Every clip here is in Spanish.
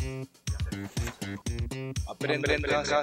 Aprende en casa.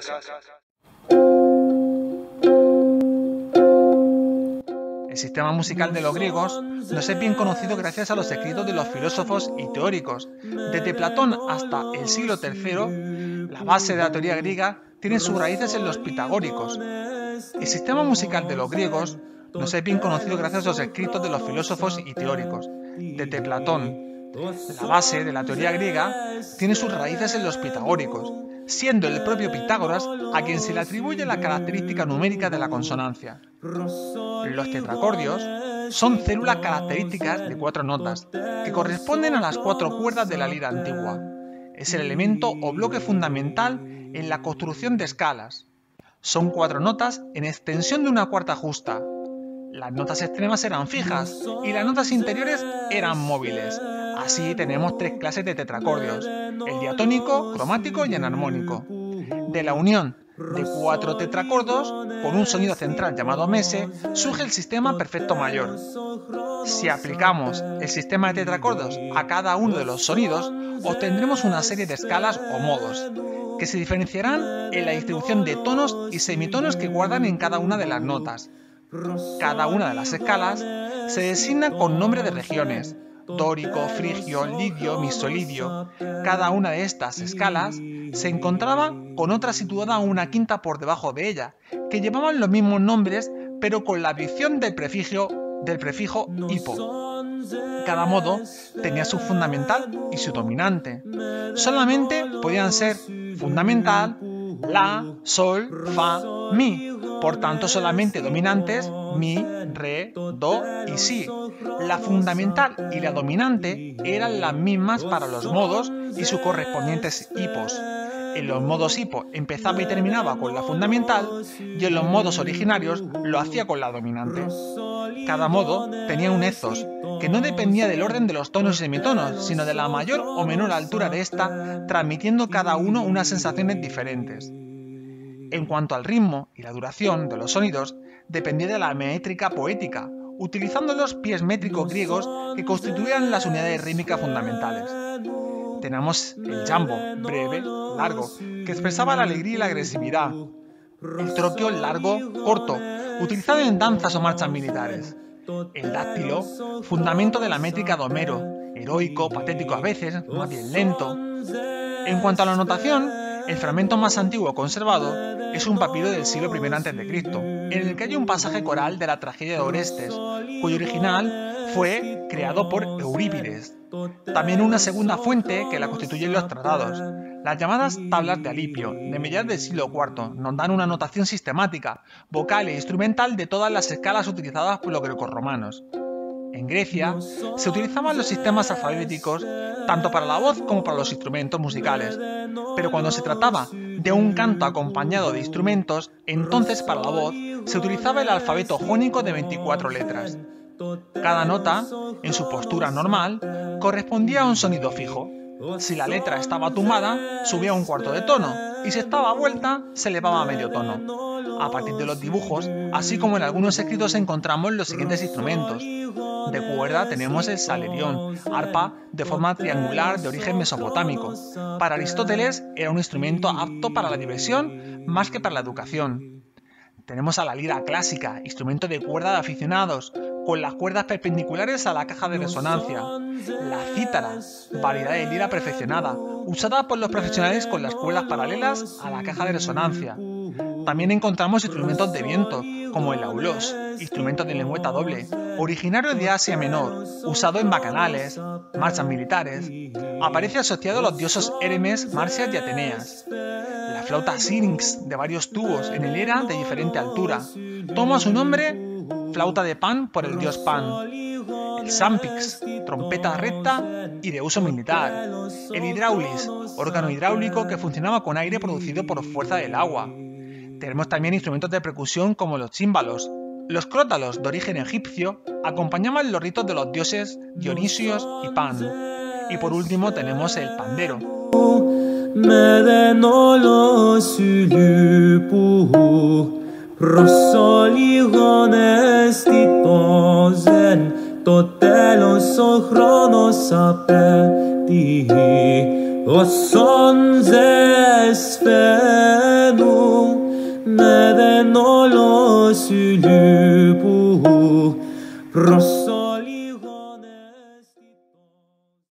El sistema musical de los griegos nos es bien conocido gracias a los escritos de los filósofos y teóricos. Desde Platón hasta el siglo III, la base de la teoría griega tiene sus raíces en los pitagóricos. El sistema musical de los griegos nos es bien conocido gracias a los escritos de los filósofos y teóricos. Desde Platón, la base de la teoría griega tiene sus raíces en los pitagóricos, siendo el propio Pitágoras a quien se le atribuye la característica numérica de la consonancia. Los tetracordios son células características de 4 notas, que corresponden a las 4 cuerdas de la lira antigua. Es el elemento o bloque fundamental en la construcción de escalas. Son 4 notas en extensión de una cuarta justa. Las notas extremas eran fijas y las notas interiores eran móviles. Así tenemos 3 clases de tetracordios: el diatónico, cromático y enarmónico. De la unión de 4 tetracordos con un sonido central llamado mese surge el sistema perfecto mayor. Si aplicamos el sistema de tetracordos a cada uno de los sonidos, obtendremos una serie de escalas o modos, que se diferenciarán en la distribución de tonos y semitonos que guardan en cada una de las notas. Cada una de las escalas se designa con nombre de regiones: dórico, frigio, lidio, misolidio. Cada una de estas escalas se encontraba con otra situada una quinta por debajo de ella, que llevaban los mismos nombres pero con la adición del prefijo hipo. Cada modo tenía su fundamental y su dominante. Solamente podían ser fundamental, la, sol, fa, mi. Por tanto, solamente dominantes mi, re, do y si. La fundamental y la dominante eran las mismas para los modos y sus correspondientes hipos. En los modos hipo empezaba y terminaba con la fundamental y en los modos originarios lo hacía con la dominante. Cada modo tenía un ethos, que no dependía del orden de los tonos y semitonos, sino de la mayor o menor altura de esta, transmitiendo cada uno unas sensaciones diferentes. En cuanto al ritmo y la duración de los sonidos, dependía de la métrica poética, utilizando los pies métricos griegos que constituían las unidades rítmicas fundamentales. Tenemos el jambo, breve, largo, que expresaba la alegría y la agresividad. El troqueo, largo, corto, utilizado en danzas o marchas militares. El dáctilo, fundamento de la métrica de Homero, heroico, patético a veces, más bien lento. En cuanto a la notación, el fragmento más antiguo conservado es un papiro del siglo I a.C., en el que hay un pasaje coral de la tragedia de Orestes, cuyo original fue creado por Eurípides. También una segunda fuente que la constituyen los tratados. Las llamadas tablas de Alipio, de mediados del siglo IV, nos dan una notación sistemática, vocal e instrumental de todas las escalas utilizadas por los grecorromanos. En Grecia se utilizaban los sistemas alfabéticos tanto para la voz como para los instrumentos musicales, pero cuando se trataba de un canto acompañado de instrumentos, entonces para la voz se utilizaba el alfabeto jónico de 24 letras. Cada nota, en su postura normal, correspondía a un sonido fijo. Si la letra estaba tumbada, subía un cuarto de tono, y si estaba vuelta, se elevaba a medio tono. A partir de los dibujos, así como en algunos escritos, encontramos los siguientes instrumentos. De cuerda tenemos el salerión, arpa de forma triangular de origen mesopotámico. Para Aristóteles era un instrumento apto para la diversión más que para la educación. Tenemos a la lira clásica, instrumento de cuerda de aficionados, con las cuerdas perpendiculares a la caja de resonancia. La cítara, variedad de lira perfeccionada, usada por los profesionales con las cuerdas paralelas a la caja de resonancia. También encontramos instrumentos de viento, como el aulos, instrumento de lengüeta doble, originario de Asia Menor, usado en bacanales, marchas militares. Aparece asociado a los dioses Hermes, Marcias y Ateneas. La flauta Syrinx, de varios tubos en hilera de diferente altura. Toma su nombre flauta de Pan por el dios Pan. El sampix, trompeta recta y de uso militar. El hidraulis, órgano hidráulico que funcionaba con aire producido por fuerza del agua. Tenemos también instrumentos de percusión como los címbalos. Los crótalos, de origen egipcio, acompañaban los ritos de los dioses Dionisios y Pan. Y por último tenemos el pandero. Neden ola sülü bu